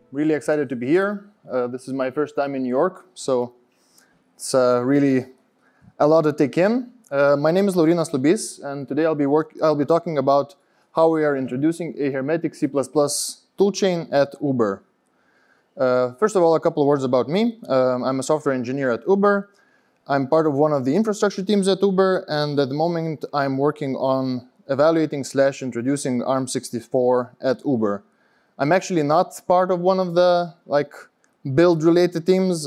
really excited to be here. This is my first time in New York, so it's really a lot to take in. My name is Laurynas Lubys, and today I'll be talking about how we are introducing a hermetic C++ toolchain at Uber. First of all, a couple of words about me. I'm a software engineer at Uber. I'm part of one of the infrastructure teams at Uber, and at the moment I'm working on evaluating / introducing ARM64 at Uber. I'm actually not part of one of the build-related teams.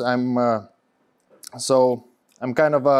So I'm kind of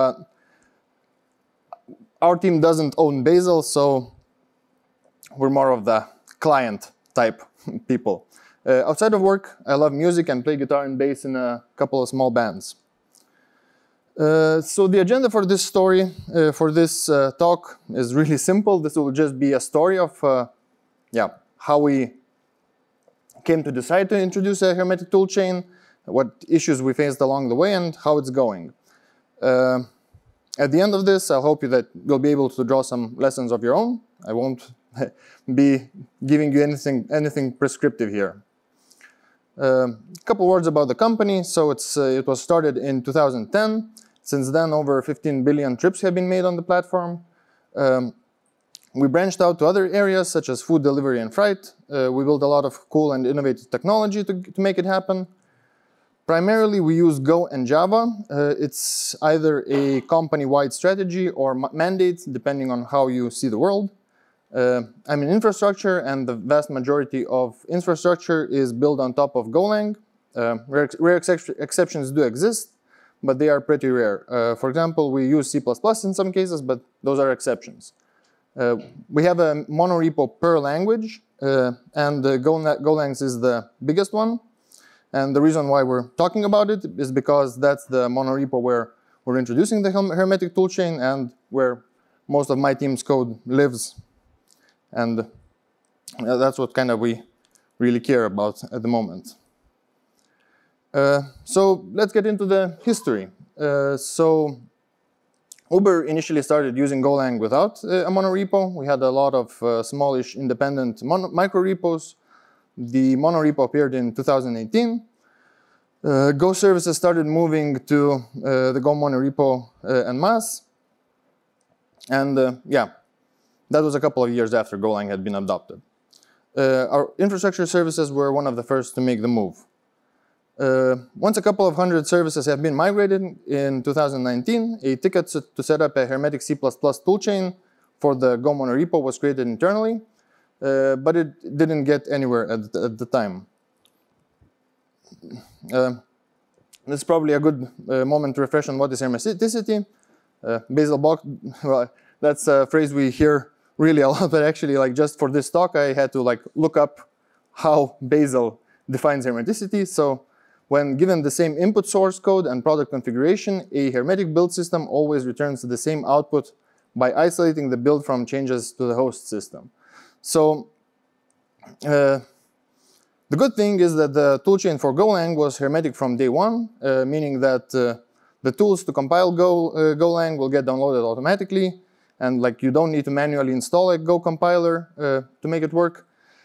our team doesn't own Bazel, so we're more of the client type people. Outside of work, I love music and play guitar and bass in a couple of small bands. So the agenda for this story, for this talk is really simple. This will just be a story of how we came to decide to introduce a hermetic toolchain, what issues we faced along the way, and how it's going. At the end of this, I hope that you'll be able to draw some lessons of your own. I won't be giving you anything prescriptive here. A couple words about the company. So it was started in 2010. Since then, over 15 billion trips have been made on the platform. We branched out to other areas such as food delivery and freight. We built a lot of cool and innovative technology to make it happen. Primarily, we use Go and Java. It's either a company-wide strategy or mandates, depending on how you see the world. I'm in infrastructure, and the vast majority of infrastructure is built on top of Golang. Rare exceptions do exist, but they are pretty rare. For example, we use C++ in some cases, but those are exceptions. We have a monorepo per language, and Golang is the biggest one. And the reason why we're talking about it is because that's the monorepo where we're introducing the hermetic toolchain and where most of my team's code lives. And that's what kind of we really care about at the moment. So let's get into the history. So Uber initially started using Golang without a monorepo. We had a lot of smallish independent micro-repos. The monorepo appeared in 2018. Go services started moving to the Go monorepo en masse. And that was a couple of years after Golang had been adopted. Our infrastructure services were one of the first to make the move. Once a couple of hundred services have been migrated in 2019, a ticket to set up a hermetic C++ toolchain for the Go monorepo was created internally, but it didn't get anywhere at the time. This is probably a good moment to refresh on what is hermeticity. Bazel box, well, that's a phrase we hear really a lot, but actually, just for this talk, I had to look up how Bazel defines hermeticity. So when given the same input source code and product configuration, a hermetic build system always returns the same output by isolating the build from changes to the host system. So the good thing is that the toolchain for Golang was hermetic from day one, meaning that the tools to compile Golang will get downloaded automatically, and you don't need to manually install a Go compiler to make it work.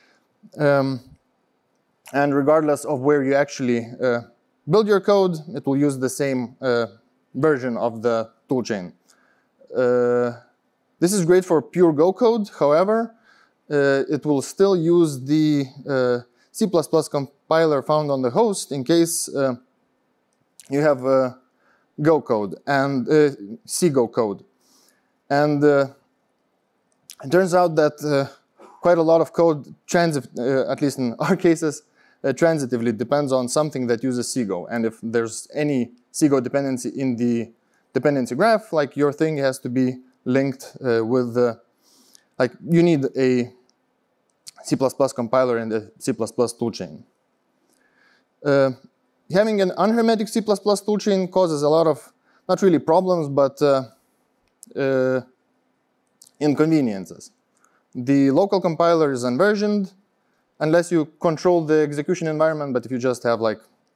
And regardless of where you actually build your code, it will use the same version of the toolchain. This is great for pure Go code. However, it will still use the C++ compiler found on the host in case you have Go code and C-Go code. And it turns out that quite a lot of code, at least in our cases, transitively depends on something that uses C-Go. And if there's any C-Go dependency in the dependency graph, your thing has to be linked with you need a C++ compiler and a C++ toolchain. Having an unhermetic C++ toolchain causes a lot of, not really problems, but inconveniences. The local compiler is unversioned unless you control the execution environment, but if you just have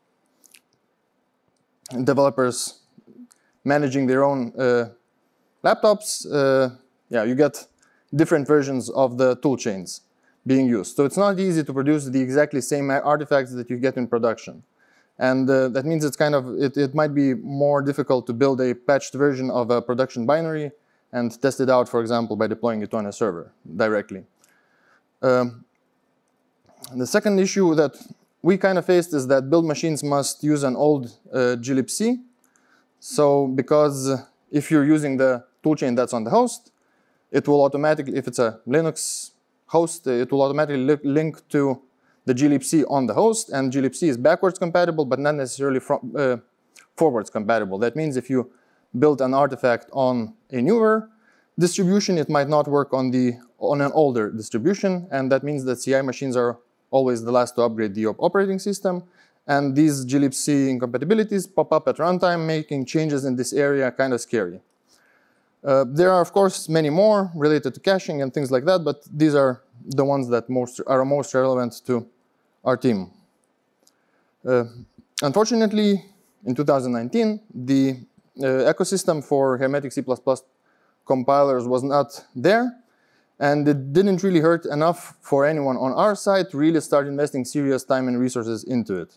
developers managing their own laptops, you get different versions of the toolchains. being used. So it's not easy to produce the exactly same artifacts that you get in production. And that means it's kind of, it might be more difficult to build a patched version of a production binary and test it out, for example, by deploying it on a server directly. The second issue that we kind of faced is that build machines must use an old glibc. So because if you're using the toolchain that's on the host, it will automatically, if it's a Linux host, it will automatically link to the glibc on the host, and glibc is backwards compatible, but not necessarily forwards compatible. That means if you build an artifact on a newer distribution, it might not work on an older distribution, and that means that CI machines are always the last to upgrade the operating system, and these glibc incompatibilities pop up at runtime, making changes in this area kind of scary. There are, of course, many more related to caching and things like that, but these are the ones that are most relevant to our team. Unfortunately, in 2019, the ecosystem for hermetic C++ compilers was not there, and it didn't really hurt enough for anyone on our side to really start investing serious time and resources into it.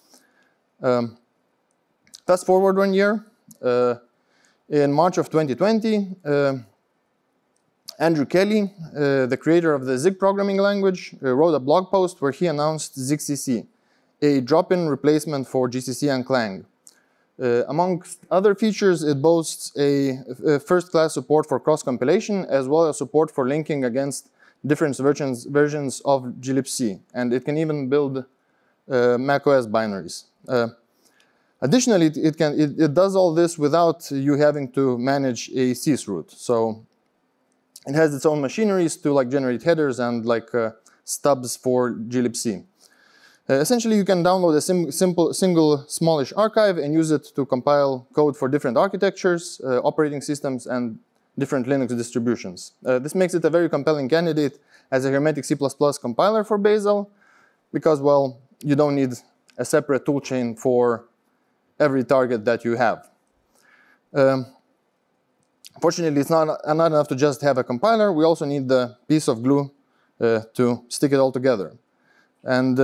Fast forward 1 year. In March of 2020, Andrew Kelly, the creator of the Zig programming language, wrote a blog post where he announced ZCCC, a drop-in replacement for GCC and Clang. Amongst other features, it boasts a first-class support for cross-compilation, as well as support for linking against different versions of glibc, and it can even build macOS binaries. Additionally, it does all this without you having to manage a sysroot. So it has its own machineries to generate headers and stubs for glibc. Essentially, you can download a single smallish archive and use it to compile code for different architectures, operating systems, and different Linux distributions. This makes it a very compelling candidate as a hermetic C++ compiler for Bazel, because, well, you don't need a separate toolchain for every target that you have. Fortunately, it's not enough to just have a compiler. We also need the piece of glue to stick it all together. And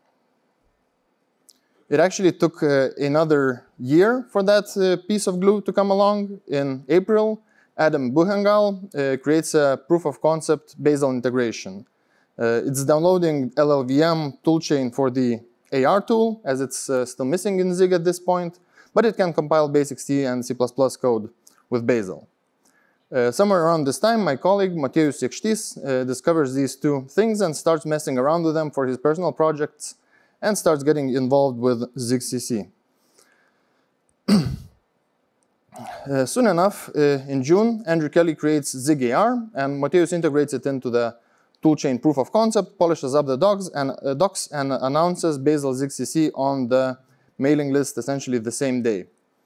it actually took another year for that piece of glue to come along. In April, Adam Buhengal creates a proof of concept Bazel integration. It's downloading LLVM toolchain for the AR tool, as it's still missing in Zig at this point, but it can compile basic C and C++ code with Bazel. Somewhere around this time, my colleague Mateusz Iekštis discovers these two things and starts messing around with them for his personal projects and starts getting involved with ZCCC. Soon enough, in June, Andrew Kelly creates Zig AR, and Mateusz integrates it into the toolchain proof of concept, polishes up the docs, and announces Bazel ZCCC on the mailing list essentially the same day.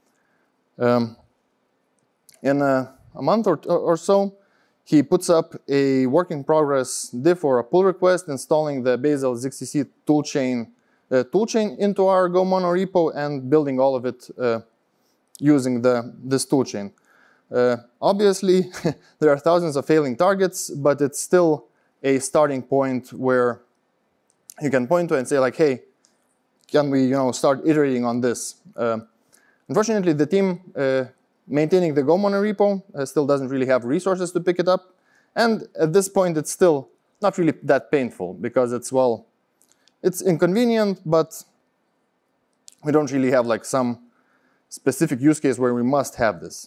In a month or so, he puts up a work in progress diff or a pull request installing the Bazel ZCCC toolchain into our Go monorepo and building all of it using this toolchain. Obviously, there are thousands of failing targets, but it's still a starting point where you can point to and say hey, can we start iterating on this? Unfortunately, the team maintaining the Go monorepo still doesn't really have resources to pick it up, and at this point it's still not really that painful because it's inconvenient, but we don't really have some specific use case where we must have this.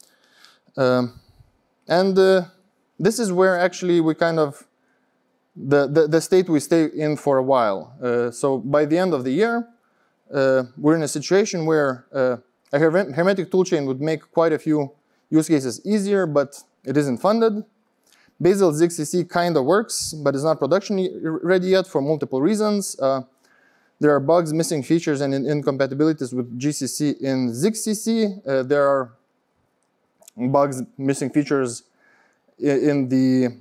This is where actually we kind of the state we stay in for a while. So by the end of the year, we're in a situation where a hermetic toolchain would make quite a few use cases easier, but it isn't funded. Bazel ZCCC kind of works, but it's not production ready yet for multiple reasons. There are bugs, missing features, and incompatibilities with GCC in ZCCC. There are bugs, missing features in the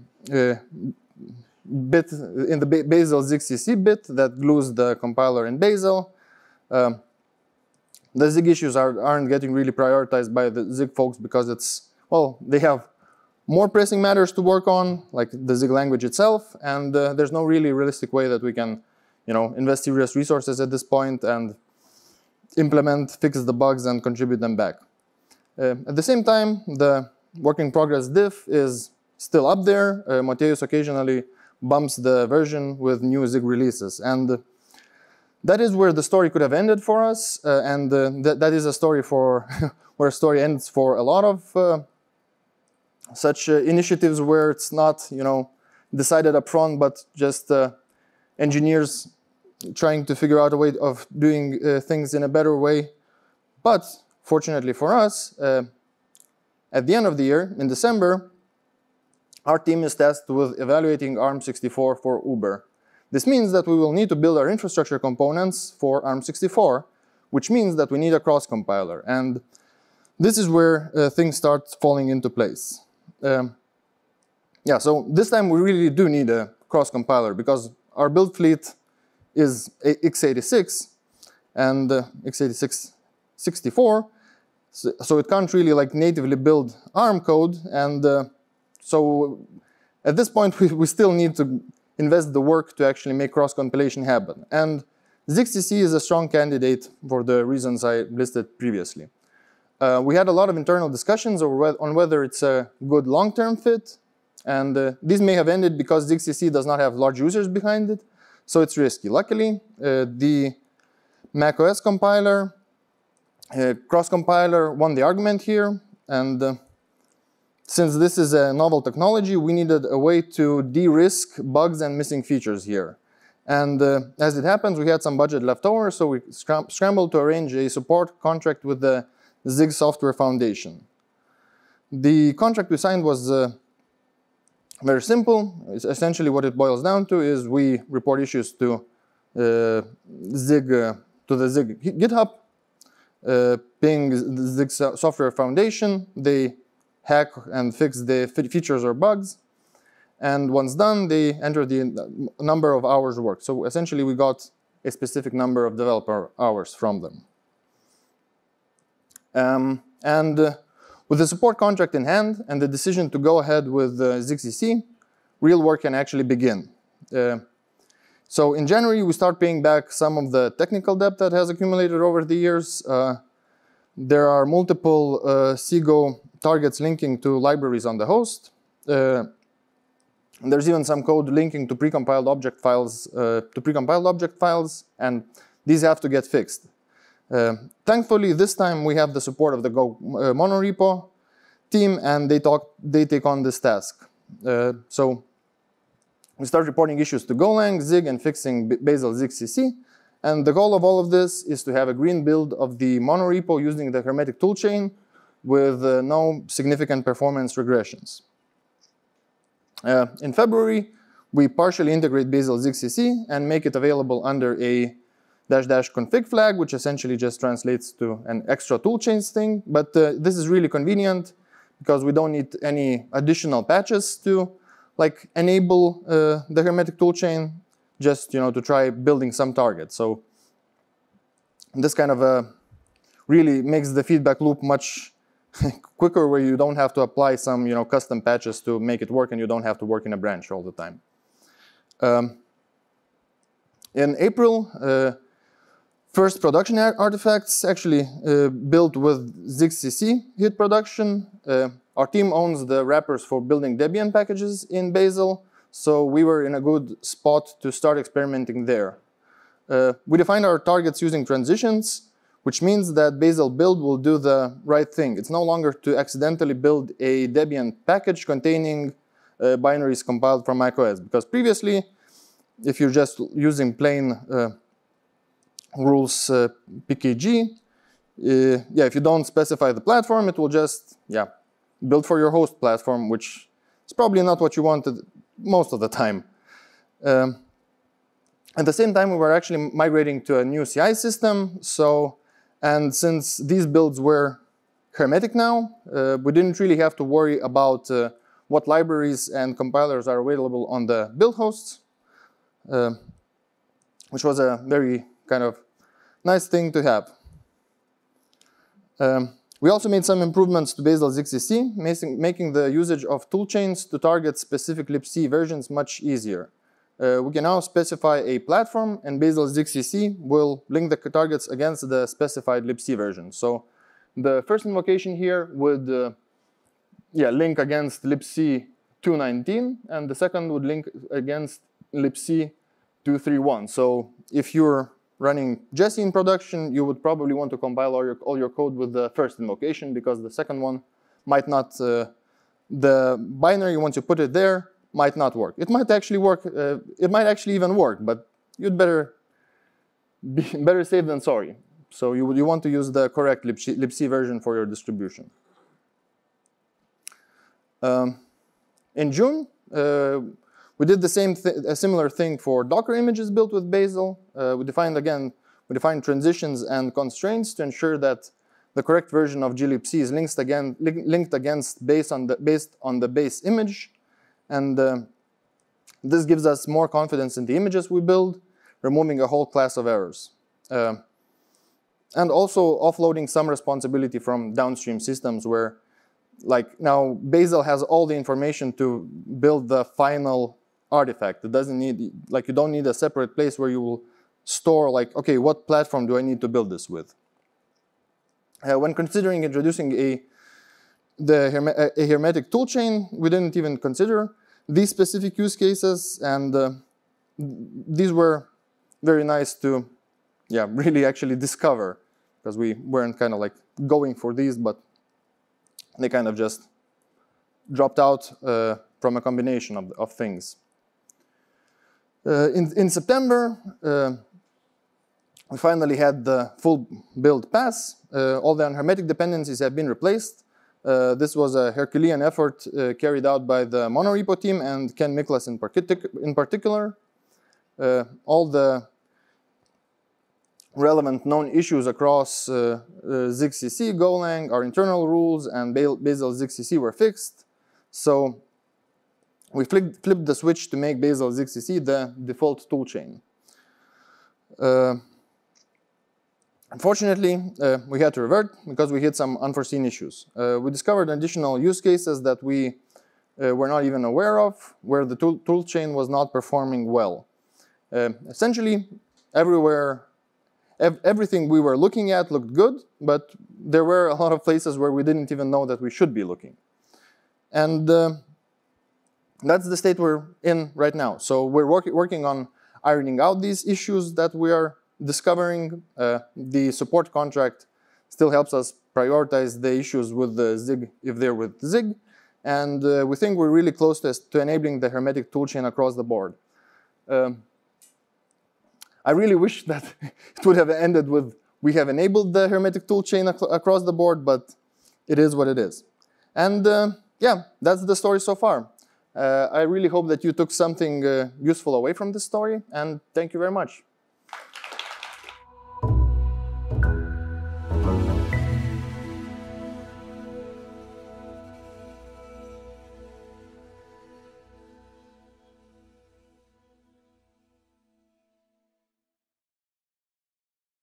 Bazel ZCCC bit that glues the compiler in Bazel. The Zig issues aren't getting really prioritized by the Zig folks because they have more pressing matters to work on, like the Zig language itself, and there's no really realistic way that we can, invest serious resources at this point and implement, fix the bugs, and contribute them back. At the same time, the work in progress diff is still up there. Mateus occasionally bumps the version with new Zig releases, and that is where the story could have ended for us, and that is a story for where a story ends for a lot of such initiatives where it's not, decided up front, but just engineers trying to figure out a way of doing things in a better way. But fortunately for us, at the end of the year, in December, our team is tasked with evaluating ARM64 for Uber. This means that we will need to build our infrastructure components for ARM64, which means that we need a cross-compiler. And this is where things start falling into place. So this time we really do need a cross-compiler because our build fleet is x86 and x86 64, so it can't really natively build ARM code, and so at this point we still need to invest the work to actually make cross-compilation happen. And ZCCC is a strong candidate for the reasons I listed previously. We had a lot of internal discussions on whether it's a good long-term fit, and these may have ended because ZCCC does not have large users behind it, so it's risky. Luckily, the macOS compiler, cross-compiler won the argument here, and since this is a novel technology, we needed a way to de-risk bugs and missing features here. And as it happens, we had some budget left over, so we scrambled to arrange a support contract with the Zig Software Foundation. The contract we signed was very simple. It's essentially what it boils down to is we report issues to the Zig GitHub, ping the Zig Software Foundation. They hack and fix the features or bugs, and once done, they enter the number of hours worked. So essentially, we got a specific number of developer hours from them. With the support contract in hand and the decision to go ahead with ZCCC, real work can actually begin. So in January, we start paying back some of the technical debt that has accumulated over the years. There are multiple CGO targets linking to libraries on the host. There's even some code linking to precompiled object files, and these have to get fixed. Thankfully, this time we have the support of the Go monorepo team, and they take on this task. So we start reporting issues to Golang, Zig, and fixing Bazel ZCCC. And the goal of all of this is to have a green build of the monorepo using the hermetic toolchain with no significant performance regressions. In February, we partially integrate Bazel ZCCC and make it available under a --config flag, which essentially just translates to an extra toolchains thing. But this is really convenient because we don't need any additional patches to enable the hermetic toolchain, just to try building some targets. So this kind of really makes the feedback loop much quicker, where you don't have to apply some custom patches to make it work, and you don't have to work in a branch all the time. In April, first production artifacts actually built with ZCCC hit production. Our team owns the wrappers for building Debian packages in Bazel, so we were in a good spot to start experimenting there. We defined our targets using transitions, which means that Bazel build will do the right thing. It's no longer to accidentally build a Debian package containing binaries compiled from macOS, because previously, if you're just using plain rules PKG, if you don't specify the platform, it will just build for your host platform, which is probably not what you wanted most of the time. At the same time, we were actually migrating to a new CI system. And since these builds were hermetic now, we didn't really have to worry about what libraries and compilers are available on the build hosts, which was a very kind of nice thing to have. We also made some improvements to Bazel ZCCC, making the usage of toolchains to target specific libc versions much easier. We can now specify a platform, and Bazel ZCCC will link the targets against the specified libc version. So the first invocation here would link against libc 219, and the second would link against libc 231. So if you're running Jesse in production, you would probably want to compile all your code with the first invocation, because the second one might not, the binary, once you put it there, might not work. It might actually work, it might actually even work, but you'd better safe than sorry. So you want to use the correct libc version for your distribution. In June, we did a similar thing for Docker images built with Bazel. We defined transitions and constraints to ensure that the correct version of glibc is linked against based on the base image, and this gives us more confidence in the images we build, removing a whole class of errors, and also offloading some responsibility from downstream systems where, like now, Bazel has all the information to build the final artifact. It doesn't need, like, you don't need a separate place where you will store, like, okay, what platform do I need to build this with? When considering introducing a hermetic toolchain, we didn't even consider these specific use cases, and these were very nice to, really actually discover, because we weren't kind of like going for these, but they kind of just dropped out from a combination of things. In September, we finally had the full build pass. All the unhermetic dependencies have been replaced. This was a Herculean effort carried out by the monorepo team and Ken Miklas in particular. All the relevant known issues across ZCCC, Golang, our internal rules, and Bazel ZCCC were fixed. So we flipped the switch to make Bazel ZCCC the default toolchain. Unfortunately, we had to revert because we hit some unforeseen issues. We discovered additional use cases that we were not even aware of, where the toolchain was not performing well. Essentially, everything we were looking at looked good, but there were a lot of places where we didn't even know that we should be looking. And that's the state we're in right now. So we're working on ironing out these issues that we are discovering. The support contract still helps us prioritize the issues with the Zig if they're with Zig. And we think we're really close to enabling the hermetic toolchain across the board. I really wish that it would have ended with we have enabled the hermetic toolchain across the board, but it is what it is. And yeah, that's the story so far. I really hope that you took something useful away from this story, and thank you very much.